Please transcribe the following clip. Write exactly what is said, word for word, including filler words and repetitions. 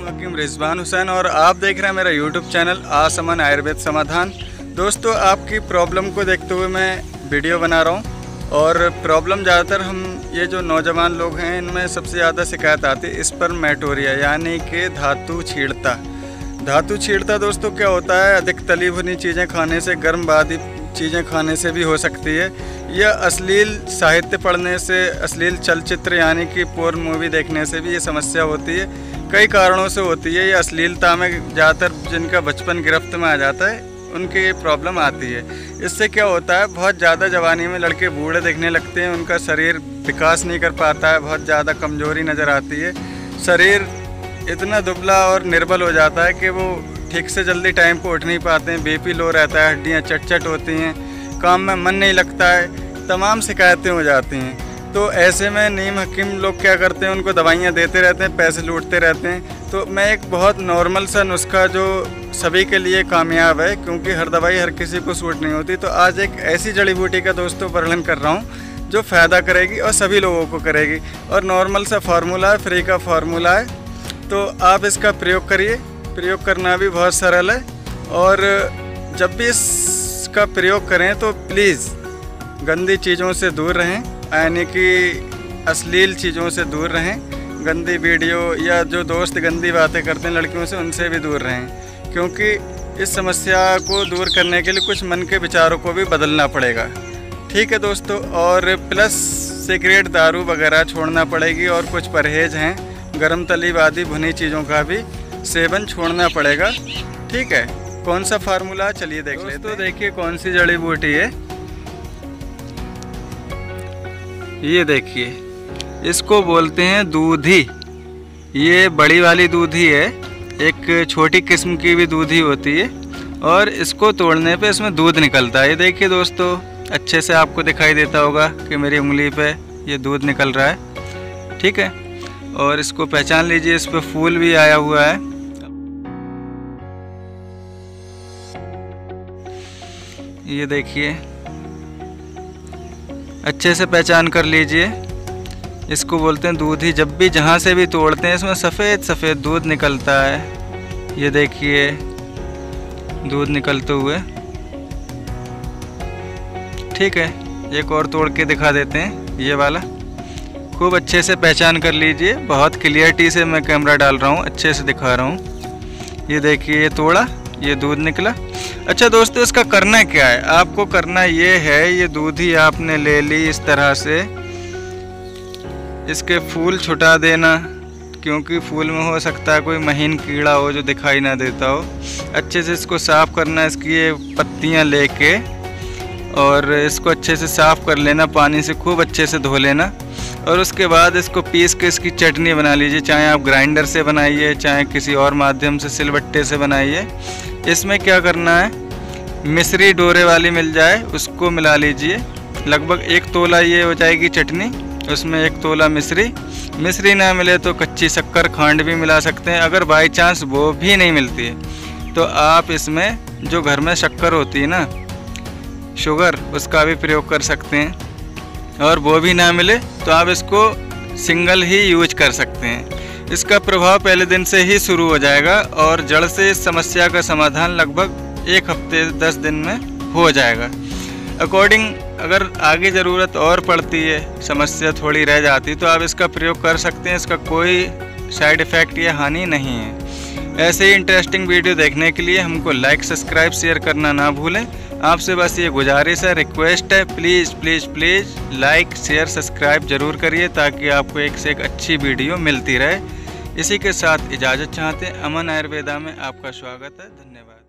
नाम हकीम रिजवान हुसैन और आप देख रहे हैं मेरा यूट्यूब चैनल आसमन आयुर्वेद समाधान। दोस्तों, आपकी प्रॉब्लम को देखते हुए मैं वीडियो बना रहा हूं और प्रॉब्लम ज़्यादातर हम ये जो नौजवान लोग हैं इनमें सबसे ज़्यादा शिकायत आती है स्पर्मेटोरिया यानी कि धातु छीड़ता। धातु छीड़ता दोस्तों क्या होता है, अधिक तली भुनी चीज़ें खाने से, गर्म बादी चीज़ें खाने से भी हो सकती है, या अश्लील साहित्य पढ़ने से, अश्लील चलचित्र यानी कि पोर्न मूवी देखने से भी ये समस्या होती है। कई कारणों से होती है। ये अश्लीलता में ज़्यादातर जिनका बचपन गिरफ्त में आ जाता है उनकी ये प्रॉब्लम आती है। इससे क्या होता है, बहुत ज़्यादा जवानी में लड़के बूढ़े दिखने लगते हैं, उनका शरीर विकास नहीं कर पाता है, बहुत ज़्यादा कमज़ोरी नज़र आती है, शरीर इतना दुबला और निर्बल हो जाता है कि वो ठीक से जल्दी टाइम पे उठ नहीं पाते हैं, बीपी लो रहता है, हड्डियाँ चट चट होती हैं, काम में मन नहीं लगता है, तमाम शिकायतें हो जाती हैं। तो ऐसे में नीम हकीम लोग क्या करते हैं, उनको दवाइयाँ देते रहते हैं, पैसे लूटते रहते हैं। तो मैं एक बहुत नॉर्मल सा नुस्खा जो सभी के लिए कामयाब है, क्योंकि हर दवाई हर किसी को सूट नहीं होती, तो आज एक ऐसी जड़ी बूटी का दोस्तों वर्णन कर रहा हूँ जो फ़ायदा करेगी और सभी लोगों को करेगी। और नॉर्मल सा फार्मूला है, फ्री का फार्मूला है, तो आप इसका प्रयोग करिए। प्रयोग करना भी बहुत सरल है और जब भी इसका प्रयोग करें तो प्लीज़ गंदी चीज़ों से दूर रहें, यानी कि अश्लील चीज़ों से दूर रहें, गंदी वीडियो या जो दोस्त गंदी बातें करते हैं लड़कियों से, उनसे भी दूर रहें, क्योंकि इस समस्या को दूर करने के लिए कुछ मन के विचारों को भी बदलना पड़ेगा। ठीक है दोस्तों, और प्लस सिगरेट दारू वगैरह छोड़ना पड़ेगी और कुछ परहेज़ हैं, गर्म तली वादी भुनी चीज़ों का भी सेवन छोड़ना पड़ेगा। ठीक है, कौन सा फार्मूला चलिए देख लेते हैं। तो देखिए कौन सी जड़ी बूटी है, ये देखिए, इसको बोलते हैं दूधी। ये बड़ी वाली दूधी है, एक छोटी किस्म की भी दूधी होती है और इसको तोड़ने पे इसमें दूध निकलता है। ये देखिए दोस्तों, अच्छे से आपको दिखाई देता होगा कि मेरी उंगली पे ये दूध निकल रहा है। ठीक है, और इसको पहचान लीजिए, इस पर फूल भी आया हुआ है। ये देखिए, अच्छे से पहचान कर लीजिए, इसको बोलते हैं दूधी। जब भी जहाँ से भी तोड़ते हैं इसमें सफ़ेद सफ़ेद दूध निकलता है। ये देखिए दूध निकलते हुए। ठीक है, एक और तोड़ के दिखा देते हैं, ये वाला। खूब अच्छे से पहचान कर लीजिए, बहुत क्लियरिटी से मैं कैमरा डाल रहा हूँ, अच्छे से दिखा रहा हूँ। ये देखिए, ये तोड़ा, ये दूध निकला। अच्छा दोस्तों, इसका करना क्या है, आपको करना ये है, ये दूधी आपने ले ली इस तरह से, इसके फूल छुटा देना, क्योंकि फूल में हो सकता है कोई महीन कीड़ा हो जो दिखाई ना देता हो। अच्छे से इसको साफ़ करना, इसकी ये पत्तियाँ लेके और इसको अच्छे से साफ़ कर लेना, पानी से खूब अच्छे से धो लेना और उसके बाद इसको पीस के इसकी चटनी बना लीजिए। चाहे आप ग्राइंडर से बनाइए, चाहे किसी और माध्यम से सिलबट्टे से बनाइए। इसमें क्या करना है, मिश्री डोरे वाली मिल जाए उसको मिला लीजिए, लगभग एक तोला ये हो जाएगी चटनी, उसमें एक तोला मिश्री। मिश्री ना मिले तो कच्ची शक्कर, खांड भी मिला सकते हैं। अगर बाई चांस वो भी नहीं मिलती है तो आप इसमें जो घर में शक्कर होती है ना, शुगर, उसका भी प्रयोग कर सकते हैं। और वो भी ना मिले तो आप इसको सिंगल ही यूज कर सकते हैं। इसका प्रभाव पहले दिन से ही शुरू हो जाएगा और जड़ से इस समस्या का समाधान लगभग एक हफ्ते दस दिन में हो जाएगा। अकॉर्डिंग अगर आगे ज़रूरत और पड़ती है, समस्या थोड़ी रह जाती, तो आप इसका प्रयोग कर सकते हैं। इसका कोई साइड इफ़ेक्ट या हानि नहीं है। ऐसे ही इंटरेस्टिंग वीडियो देखने के लिए हमको लाइक, सब्सक्राइब, शेयर करना ना भूलें। आपसे बस ये गुजारिश है, रिक्वेस्ट है, please please please like, share, subscribe ज़रूर करिए ताकि आपको एक से एक अच्छी वीडियो मिलती रहे। इसी के साथ इजाज़त चाहते हैं। अमन आयुर्वेदा में आपका स्वागत है। धन्यवाद।